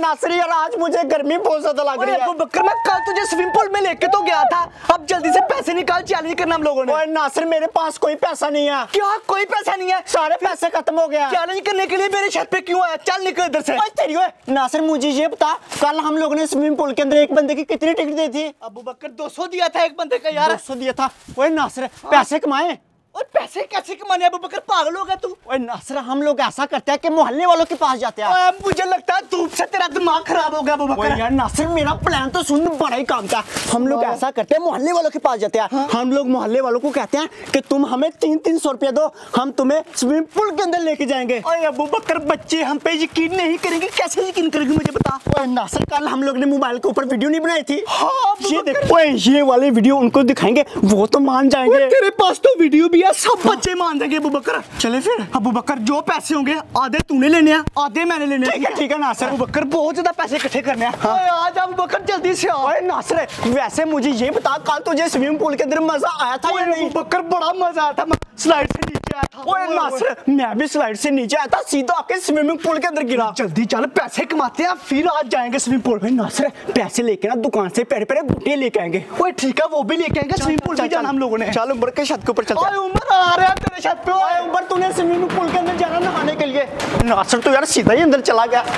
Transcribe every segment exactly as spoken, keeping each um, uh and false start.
नासिर यार आज मुझे गर्मी बहुत ज्यादा लग रही है। अबू बकर मैं कल तुझे स्विमिंग पूल में लेके तो गया था, अब जल्दी से पैसे निकाल, चैलेंज करना हम लोगों ने। ओए नासिर मेरे पास कोई पैसा नहीं है। क्या कोई पैसा नहीं है? सारे पैसे खत्म हो गया। चैलेंज करने के लिए मेरे छत पे क्यों आया? चल निकल इधर से। ओए तेरी ओए नासिर मुझे ये बता कल हम लोगों ने स्विमिंग पूल के अंदर एक बंदे की कितनी टिकट दी थी? अबू बकर दो सौ दिया था एक बंदे का यार। दो सौ दिया था। ओए नासिर पैसे कमाए और पैसे कैसे कमाने? अबू बकर पागल हो गया तू? ओए नासिर हम लोग ऐसा करते हैं कि मोहल्ले वालों के पास जाते हैं। आ, मुझे लगता है धूप से तेरा दिमाग खराब हो गया अबू बकर। यार नासिर मेरा प्लान तो सुन बड़ा ही काम था। हम लोग ऐसा करते हैं मोहल्ले वालों के पास जाते हैं। हाँ? हम लोग मोहल्ले वालों को कहते हैं कि तुम हमें तीन तीन सौ रुपया दो, हम तुम्हें स्विमिंग पूल के अंदर लेके जाएंगे। ओए अबू बकर बच्चे हम पे यकीन नहीं करेंगे, कैसे यकीन करेंगे मुझे बता। ओए नासिर कल हम लोग ने मोबाइल के ऊपर वीडियो नहीं बनाई थी? हाँ, ये देख ओए ये वाली वीडियो उनको दिखाएंगे वो तो मान जाएंगे। तेरे पास तो वीडियो भी है, सब बच्चे मान देंगे अबू बकर। चले फिर अबू बकर जो पैसे होंगे आधे तूने लेने हैं आधे मैंने लेने हैं। ठीक है ठीक है नासिर। अबू बकर बहुत ज्यादा पैसे इकट्ठे करने हैं। हाँ। ओए आज अबू बकर जल्दी से आ। ओए नासिर वैसे मुझे ये बता कल तुझे स्विमिंग पूल के अंदर मजा आया था या नहीं? अबू बकर बड़ा मजा आया था, मैं स्लाइड से नीचे आया था। ओए नासिर मैं भी स्लाइड से नीचे आया था, सीधा आके स्विमिंग पूल के अंदर गिरा। जल्दी चल पैसे कमाते हैं फिर आज जाएंगे स्विमिंग पूल में। नासिर पैसे लेके ना दुकान से पहले पहले गुटिया लेके आएंगे। ओए ठीक है वो भी लेके आएंगे, स्विमिंग पूल भी जाना हम लोगों ने। चल उमर के छत के ऊपर चलते हैं। ओए उमर आ रहा है तेरे छत पे। ओए उमर तूने स्विमिंग पूल के अंदर जाना नहाने के लिए। नासिर तो यार सीधा ही अंदर चला गया।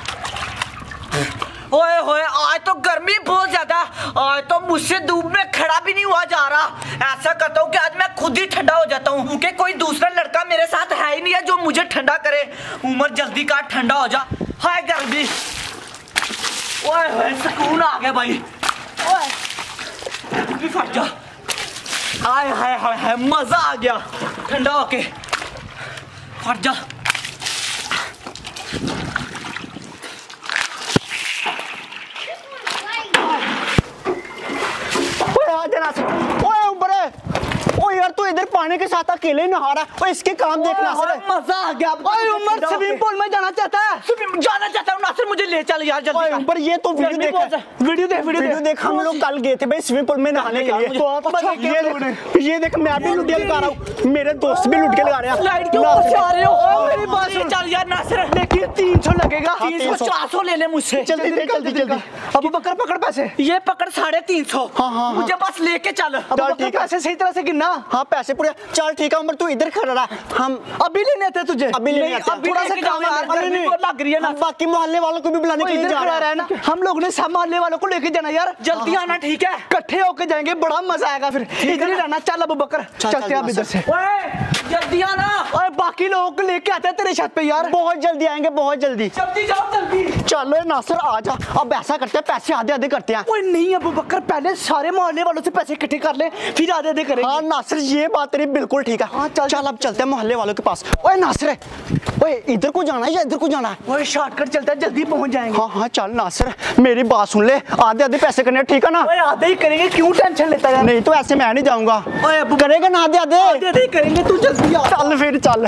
ओए होए आज तो गर्मी बहुत ज्यादा, आज तो मुझसे धूप में खड़ा भी नहीं हुआ जा रहा। ऐसा करता हूँ कि आज मैं खुद ही ठंडा हो जाता हूँ क्योंकि कोई दूसरा लड़का मेरे साथ है ही नहीं है जो मुझे ठंडा करे। उमर जल्दी का ठंडा हो जा। हाय गर्मी। ओए होए सुकून आ गया भाई। ओए फट जा। हाय हाय हाय हाय मजा आ गया ठंडा होके। फट जा। ओए उमर ओए यार तू इधर पानी के साथ अकेले नहा रहा है। ओए इसके काम देख नासिर। मजा आ गया। ओए उमर स्विमिंग पूल में जाना चाहता है? जाना चाहता हूँ नासिर, मुझे ले चल यार जल्दी। ओए उमर ये तो वीडियो देख वीडियो देख वीडियो देख हम लोग कल गए थे भाई स्विमिंग पूल में नहाने के लिए। ये देख ये देख मैं भी लुटिया लगा रहा हूँ, मेरे दोस्त भी लुटिया लगा रहे हैं। स्लाइड के ऊपर से आ रहे हो। मेरी बात सुन। चल यार नासिर लेकिन तीन सौ लगेगा। तीन सौ चार सौ ले ले मुझसे। जल्दी दे जल्दी जल्दी। अबू बकर पकड़ पैसे। ये पकड़ साढ़े तीन सौ। हाँ, हाँ, मुझे बस लेके चल। अबू बकर पैसे सही तरह से गिनना। हाँ पैसे पूरे। चल ठीक है उमर तू इधर खड़ा रहा, हम अभी लेने थे तुझे। अभी लेने आते हैं। अभी थोड़ा सा काम यार, गर्मी बहुत लग रही है ना। बाकी मोहल्ले वालों को भी बुलाने के लिए जा रहा है ना। हम लोग ने सब मोहल्ले वालों को लेके जाना यार। जल्दी आना ठीक है, इकट्ठे होके जाएंगे, बड़ा मजा आएगा फिर। इधर ही रहना। चल अबू बकर चलते हैं इधर से। ओए जल्दी आना। ओए बाकी लोगों को लेके आते हैं तेरे छत पे यार। बहुत जल्दी आएंगे बहुत जल्दी। जल्दी जाओ जल्दी। चलो नासिर आ जा। अब ऐसा करते हैं पैसे आधे आधे करते हैं। ओए नहीं अबू बकर पहले सारे मोहल्ले वालों से पैसे इकट्ठे कर ले फिर आधे आधे करेंगे। हाँ नासिर ये बात तेरी बिल्कुल ठीक है। हाँ चल चल अब चलते हैं मोहल्ले वालों के पास। ओए नासिर ओए इधर को जाना है या इधर को जाना है? ओए शॉर्टकट चलता है, जल्दी पहुंच जाएंगे। हाँ हाँ चल नासिर मेरी बात सुन ले, आधे आधे पैसे करने ठीक है ना? ओए आधे ही करेंगे, क्यों टेंशन लेता है? नहीं तो ऐसे मैं नहीं जाऊंगा। ओए अबू करेगा ना आधे आधे? आधे आधे ही करेंगे, तू जल्दी आ। चल फिर चल।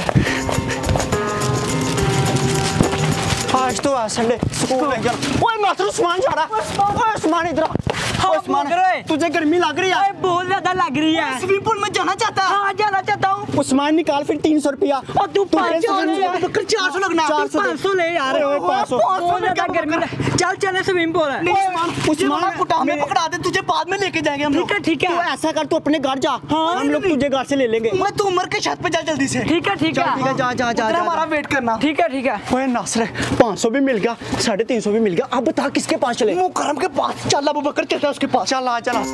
आज तो है संडे स्कूल है यार। ओए नासिर उस्मान जा रहा है। ओए उस्मान इधर आ। हाँ, उस्मान बोल रहे। तुझे गर्मी लग रही है? बहुत ज्यादा लग रही है। स्विमिंग पूल में जाना चाहता है? हाँ जाना चाहता हूँ। उस्मान निकाल फिर तीन सौ रुपया। और तू पाँच सौ ले यार। चार सौ लगना। चार सौ पाँच सौ ले यार। पाँच सौ। बहुत ज्यादा गर्मी है। चल चले स्विमिंग पूल है। उस्मान कुटाम में पकड़ा दे, तुझे बाद में लेके जाएंगे हम लोग। ठीक है ठीक तू है ऐसा कर तू अपने घर जा। हाँ हम लोग तुझे घर से ले लेंगे। मैं तू उमर के छत पे जा जल्दी से। ठीक है ठीक है ठीक है जा जा जा उधर जा। हमारा वेट करना। ठीक है ठीक है। ओए नासिर पाँच सौ भी मिल गया, साढ़े तीन सौ भी मिल गया। अब बता किसके पास चले? मुकरम के पास। चल अबू बकर चलता है उसके पास। चल आ चला।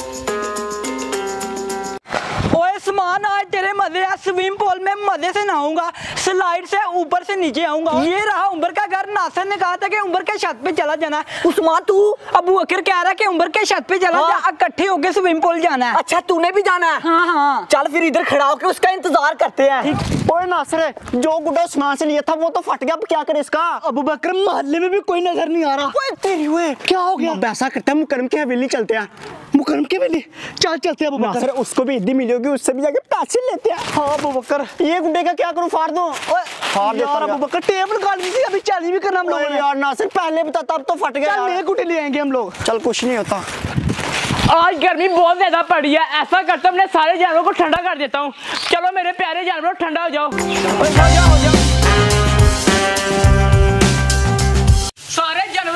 ओए समान आज तेरे मजे है। स्विमिंग पूल में मजे से नहाऊंगा, स्लाइड से ऊपर से नीचे आऊंगा। ये रहा उमर का घर। नासिर ने कहा था कि उमर के छत पे चला जाना है। उस्मान तू अबू बकर कह रहा है कि उमर के छत पे चला हाँ। जा, इकट्ठे होके स्विमिंग पूल जाना है। अच्छा तूने भी जाना है? हाँ हाँ चल फिर इधर खड़ा होकर उसका इंतजार करते हैं। ओए नासिर जो गुड्डा उस्मान से लिया था वो तो फट गया, अब क्या करे इसका? अबू बकर मोहल्ले में भी कोई नजर नहीं आ रहा। ओए तेरी ओए क्या हो गया? ऐसा करते हैं मुकरम की हवेली चलते हैं। मुकरम के वेली चल चलते हैं अबू बकर। उसको भी इद्दी मिली होगी, उससे भी जाके पैसे लेते हैं। हाँ अबू बकर ये गुड्डे का क्या करूं? फाड़ दूं? फाड़ दे यार। अबू बकर टेबल गाली थी, अभी चैलेंज भी करना हम लोगों ने। यार नासिर पहले बता तब तो फट गया। चल नए गुड्डे ले आएंगे हम लोग। चल कुछ नहीं होता। आज गर्मी बहुत ज्यादा पड़ी है। ऐसा करता हूँ अपने सारे जानवरों को ठंडा कर देता हूँ। चलो मेरे प्यारे जानवरों ठंडा हो जाओ। हो जाओ हो जाओ। सारे जानवर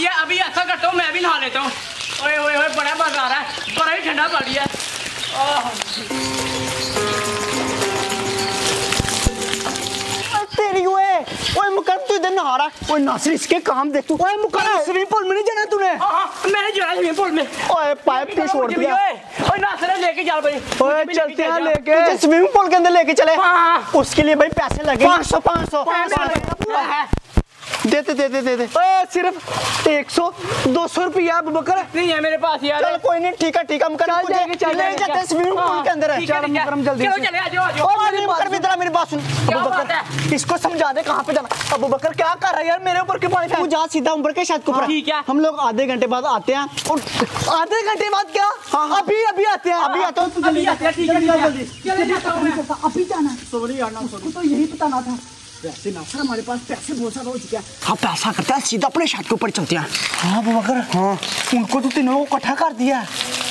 है, अभी ऐसा करता हूँ मैं भी नहा लेता हूँ। ओए ओए ओए बड़ा मजा आ रहा है, बड़ा ही ठंडा पड़ रही है। तेरी ओए ओए मुकरम तू इधर नहा रहा है। ओए नासिर इसके काम देख तू। ओए मुकरम स्विमिंग पूल में नहीं जाना तूने? हाँ हाँ मैंने जाना स्विमिंग पूल में। ओए पाइप क्यों छोड़ दिया? ओए नासिर लेके चल भाई। ओए चलते हैं लेके। तुझे स्विमिंग पूल के अंदर लेके चले। हाँ। उसके लिए भाई पैसे लगे पाँच सौ पाँच सौ देते दे दे दे दे। ओए सिर्फ एक सौ दो सौ रुपया अबू बकर नहीं है मेरे पास यार। चल कोई नहीं ठीक है ठीक है मुकरम चल जाएंगे, चल ले जाएंगे। जाते हैं स्विमिंग पूल के अंदर है। ठीक है, चल ठीक है। मुकरम जल्दी चलो से। चले आ जाओ आ जाओ। ओए मेरी मुकरम इधर आ, मेरी बात सुन। क्या अबू बात बकर इसको समझा दे कहाँ पे जाना। अबू बकर क्या कर रहा है यार मेरे ऊपर क्यों पानी फेंक? तू जा सीधा ऊपर के छत के ऊपर। ठीक है। हम लोग आधे घंटे बाद आते हैं। आधे घंटे बाद क्या? हाँ, हाँ। अभी अभी आते हैं। अभी आता हूँ तू जल्दी आते हैं, ठीक है, ठीक है। चले जाता हूँ मैं। अभी जाना सॉरी यार ना सॉरी तो यही बताना था। वैसे ना सर हमारे पास पैसे बहुत सारे हो चुके हैं। हाँ पैसा करते हैं सीधा अपने छत के ऊपर चलते हैं। हाँ अबू बकर हाँ उनको तो तीनों को इकट्ठा कर दिया।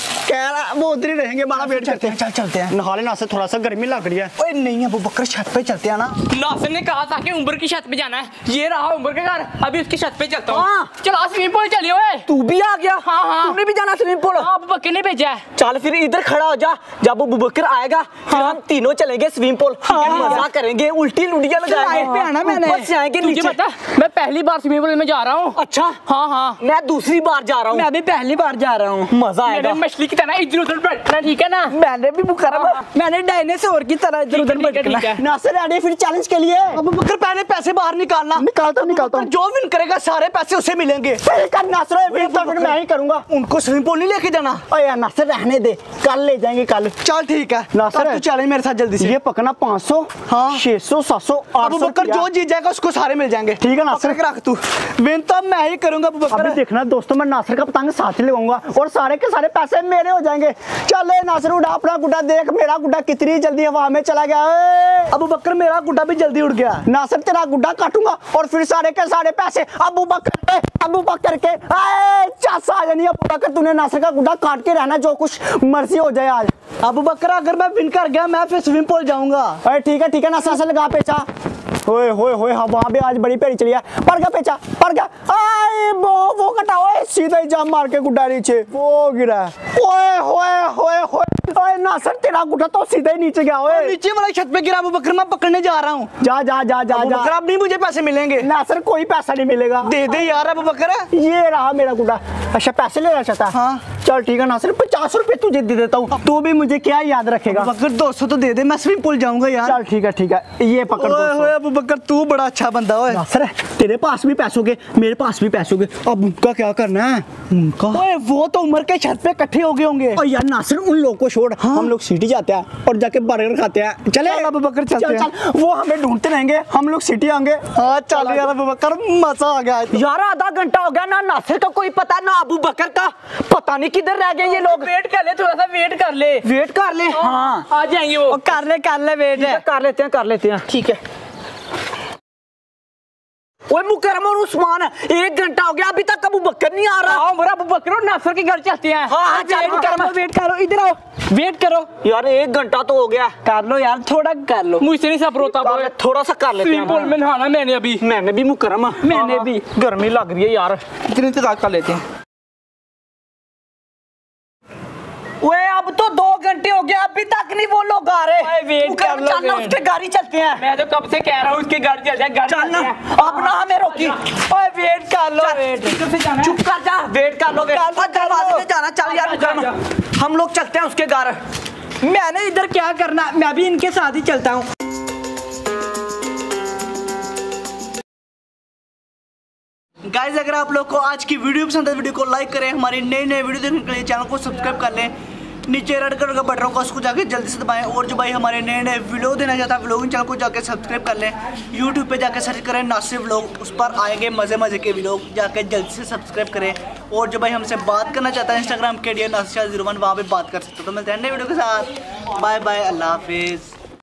कह रहा वो उधर ही रहेंगे हमारा वेट करते हैं। चल चलते हैं। नहा लेना से थोड़ा सा गर्मी लग रही है। ओए नहीं अबू बकर छत पे चलते हैं ना। नासिर ने कहा था कि उम्र की छत पे जाना है। ये रहा उम्र का घर, अभी उसकी छत पे चलता हूँ। हाँ। चलो स्विमिंग पूल चलिए। ओए तू भी आ गया? हाँ, हाँ। तूने भी जाना स्विमिंग पूल? हाँ अबू बकर ने भेजा है। चल फिर इधर खड़ा हो जा, जब अबू बकर आएगा फिर हम तीनों चलेंगे स्विमिंग पूल। मजा करेंगे, उल्टी लुड़िया लगाएंगे। पे आना मैंने। ऊपर से आएंगे तुझे नीचे। पता मैं पहली बार स्विमिंग पूल में जा रहा हूँ। अच्छा हाँ हाँ मैं दूसरी बार जा रहा हूँ। मैं भी पहली बार जा रहा हूँ। मजा मैंने आएगा। मछली की तरह इधर उधर बैठना, ठीक है ना? मैंने भी मुकरम मैंने डायनासोर की तरह इधर उधर ठीक है, ठीक भटकना। है। नासिर रेडी फिर चैलेंज के लिए? अबू बकर पहले पैसे बाहर निकालना। निकालता हूँ निकालता हूँ। जो विन करेगा सारे पैसे उसे मिलेंगे। नासिर फिर तो फिर मैं ही करूंगा। उनको स्विमिंग पूल नहीं लेके जाना। ओए यार नासिर रहने दे, कल ले जाएंगे कल। चल ठीक है नासिर तब तू चैलेंज मेरे साथ जल्दी से। ये पकना पाँच सौ हाँ। छह सौ सात सौ आठ अबू सौ बकर जो जीत जाएगा उसको सारे मिल जाएंगे। ठीक है नासिर। पकड़ के रख तू। विन तो मैं ही करूंगा अबू अभी बकर। देखना दोस्तों मैं नासिर का पतंग साथ ही लगाऊंगा और सारे के सारे पैसे मेरे हो जाएंगे। चल ए नासिर उड़ा अपना गुड्डा, देख मेरा गुड्डा कितनी जल्दी हवा में चला गया। ए! अबू बकर मेरा गुड्डा भी जल्दी उड़ गया। नासिर तेरा गुड्डा काटूंगा और फिर सारे के सारे पैसे अबू बकर के अबू बकर के आए चासा आ जानी। अबू बकर तूने नासिर का गुड्डा काट के रहना, जो कुछ मर्जी हो जाए आज। अबू बकर अगर मैं विन कर गया मैं फिर स्विमिंग पूल जाऊंगा। अरे ठीक है ठीक है नासिर से लगा पेचा। होए होए होए हवा भी आज बड़ी पेड़ी चली है। पड़ गया पेचा पड़ गया। आए वो वो कटा ओए सीधा ही जाम मार के गुड्डा नीचे वो गिरा। ओए होए होए होए ओए नासिर तेरा गुड्डा तो सीधा ही नीचे गया। ओए नीचे वाली छत पे गिरा अबू बकर, मैं पकड़ने जा रहा हूँ। जा जा जा जा अबू जा बकर अब नहीं मुझे पैसे मिलेंगे। नासिर कोई पैसा नहीं मिलेगा। दे दे यार अबू बकर। ये रहा मेरा गुड्डा। अच्छा पैसे लेना चाहता है? हाँ। चल ठीक है नासिर पचास रुपए तुझे दे देता हूँ, तू भी मुझे क्या याद रखेगा। अबू बकर दो सौ तो दे दे, मैं स्विमिंग पूल जाऊंगा यार। चल ठीक है ठीक है ये पकड़ ओए दो ओए अबू बकर तू बड़ा अच्छा बंदा ओए। नासिर तेरे पास भी पैसों के मेरे पास भी पैसों के, अब उनका क्या करना है? उनका ओए वो तो उम्र के छत पे इकट्ठे हो गए होंगे। और यार नासिर उन लोगों को छोड़। हाँ? हम लोग सिटी जाते हैं और जाके बर्गर खाते हैं। चले चल अबू बकर चलते चल, हैं। चल, वो हमें ढूंढते रहेंगे, हम लोग सिटी आएंगे। हाँ चल यार अबू बकर मजा आ गया। यार आधा घंटा हो गया, ना नासिर का कोई पता ना अबू बकर का, पता नहीं किधर रह गए ये लोग। वेट कर ले, थोड़ा सा वेट कर ले। वेट कर ले। हाँ आ जाएंगे वो। कर ले कर ले वेट है। कर लेते हैं कर लेते हैं ठीक है। ओए मुकरम और उस्मान एक घंटा हो गया अभी तक अबू बकर नहीं आ रहा। हाँ मेरा अबू बकर और नासिर के घर चलते हैं। हाँ हाँ चल मुकरम वेट करो इधर आओ। वेट करो। यार एक घंटा तो हो गया। कर लो यार थोड़ा कर लो। मुझसे नहीं सब रोता कर ले, थोड़ा सा कर लेते स्विमिंग पूल हैं। में नहाना मैंने अभी। मैंने भी मुकरम मैंने भी। गर्मी लग रही है यार। इतने इंतजार कर लेते हैं। ओए अब तो दो घंटे हो गए अभी तक नहीं वो लोग आ रहे। ओए, वेट मुकरम, कर लो, चल ना वेट। उसके गाड़ी चलते हैं। मैं तो कब से कह रहा हूँ उसके घर चलते हैं। घर चल ना चलते हैं। अब ना हमें रोकी। ओए वेट कर लो। वेट किधर से जाना है? चुप कर जा वेट कर लो वेट। दरवाजे पे जाना चल यार मुकरम, हम लोग चलते हैं उसके घर। मैंने इधर क्या करना, मैं भी इनके साथ ही चलता हूँ। गाइस अगर आप लोग को आज की वीडियो पसंद है वीडियो को लाइक करें, हमारी नई नई वीडियो देखने के लिए चैनल को सब्सक्राइब कर लें। नीचे रेड कलर का बटन होगा उसको जाके जल्दी से दबाएं। और जो भाई हमारे नए नए वीडियो देना चाहता है व्लॉगिंग चैनल को जाके सब्सक्राइब कर लें। यूट्यूब पे जाके सर्च करें नासिर व्लॉग, उस पर आएंगे मज़े मज़े के व्लॉग, जाके जल्दी से सब्सक्राइब करें। और जो भाई हमसे बात करना चाहता है इंस्टाग्राम के डी नासिर जीरो वन, वहाँ पर बात कर सकते हो। तो मिलते हैं नए वीडियो के साथ। बाय बाय, अल्लाह हाफिज़।